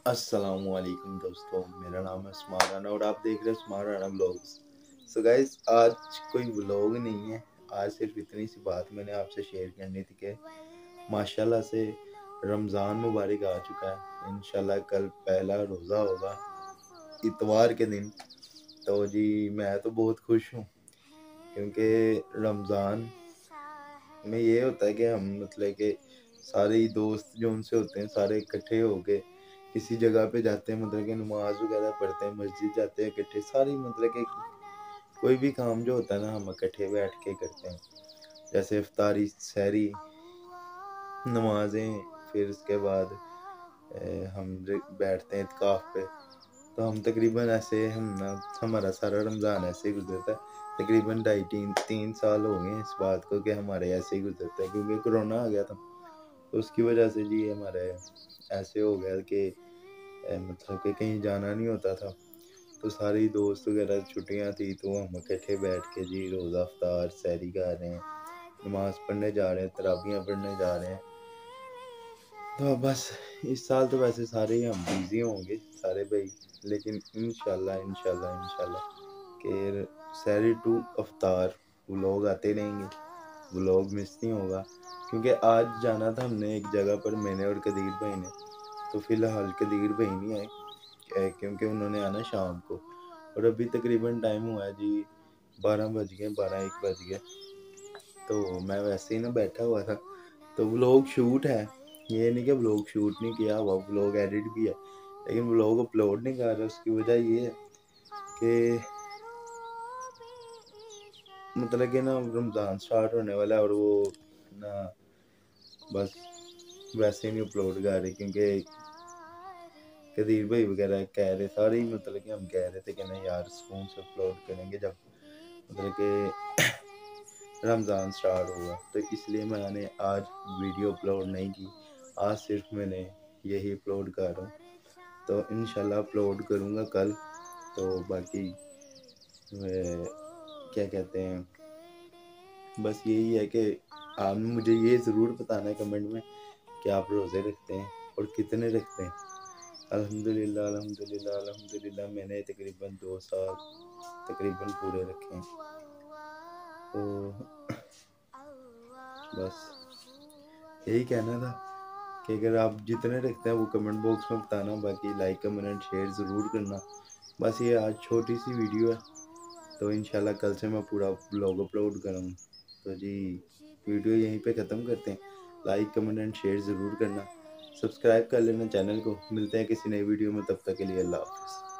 अस्सलामुअलैकुम दोस्तों, मेरा नाम है उस्मान राना और आप देख रहे हैं Usman Rana vlogs. So guys, आज कोई व्लॉग नहीं है। आज सिर्फ इतनी सी बात मैंने आपसे शेयर करनी थी कि माशाल्लाह से रमज़ान मुबारक आ चुका है। इंशाल्लाह कल पहला रोज़ा होगा इतवार के दिन। तो जी मैं तो बहुत खुश हूँ, क्योंकि रमज़ान में ये होता है कि हम मतलब कि सारे ही दोस्त जो उनसे होते हैं सारे इकट्ठे होके किसी जगह पे जाते हैं, मतलब कि नमाज वगैरह पढ़ते हैं, मस्जिद जाते हैं इकट्ठे सारी, मतलब कि कोई भी काम जो होता है ना हम इकट्ठे बैठ के करते हैं। जैसे इफ्तारी, सहरी, नमाजें, फिर उसके बाद हम बैठते हैं इत्काफ पे। तो हम तकरीबन ऐसे हम ना हमारा सारा रमज़ान ऐसे ही गुजरता है। तकरीबन ढाई तीन तीन साल हो गए इस बात को कि हमारे ऐसे ही गुजरता है, क्योंकि कोरोना आ गया था। तो उसकी वजह से जी हमारे ऐसे हो गया कि मतलब कि कहीं जाना नहीं होता था। तो सारे दोस्त वगैरह छुट्टियां थी तो हम इकट्ठे बैठ के जी रोज़ा अफ्तार सहरी कर रहे हैं, नमाज़ पढ़ने जा रहे हैं, तराबियाँ पढ़ने जा रहे हैं। तो बस इस साल तो वैसे सारे ही हम बिज़ी होंगे सारे भाई, लेकिन इंशाल्लाह इंशाल्लाह इंशाल्लाह के सहरी टू अफ्तार व्लॉग आते रहेंगे, व्लॉग मिस नहीं होगा। क्योंकि आज जाना था हमने एक जगह पर, मैंने और कदीर भाई ने। तो फ़िलहाल कदीर भाई नहीं आए क्योंकि उन्होंने आना शाम को, और अभी तकरीबन टाइम हुआ है जी 12 बज गए, 12-1 बज गए। तो मैं वैसे ही ना बैठा हुआ था, तो व्लॉग शूट है। ये नहीं कि व्लॉग शूट नहीं किया हुआ, व्लॉग एडिट भी है, लेकिन व्लॉग अपलोड नहीं कर रहा। उसकी वजह ये है कि मतलब कि ना रमज़ान स्टार्ट होने वाला है और वो ना बस वैसे ही नहीं अपलोड कर रहे, क्योंकि कदीर भाई वगैरह कह रहे, सारे ही मतलब कि हम कह रहे थे कि नहीं यार सुकून से अपलोड करेंगे जब मतलब कि रमज़ान स्टार्ट होगा। तो इसलिए मैंने आज वीडियो अपलोड नहीं की। आज सिर्फ मैंने यही अपलोड कर रहा हूँ। तो इंशाल्लाह अपलोड करूँगा कल। तो बाकी क्या कहते हैं, बस यही है कि आप मुझे ये ज़रूर बताना है कमेंट में कि आप रोज़े रखते हैं और कितने रखते हैं। अल्हम्दुलिल्लाह अल्हम्दुलिल्लाह अल्हम्दुलिल्लाह मैंने तकरीबन 2 साल तकरीबन पूरे रखे हैं। तो बस यही कहना था कि अगर आप जितने रखते हैं वो कमेंट बॉक्स में बताना। बाकी लाइक कमेंट शेयर ज़रूर करना। बस ये आज छोटी सी वीडियो है, तो इंशाल्लाह कल से मैं पूरा ब्लॉग अपलोड करूँगा। तो जी वीडियो यहीं पे ख़त्म करते हैं। लाइक कमेंट एंड शेयर ज़रूर करना, सब्सक्राइब कर लेना चैनल को। मिलते हैं किसी नई वीडियो में, तब तक के लिए अल्लाह हाफ़िज़।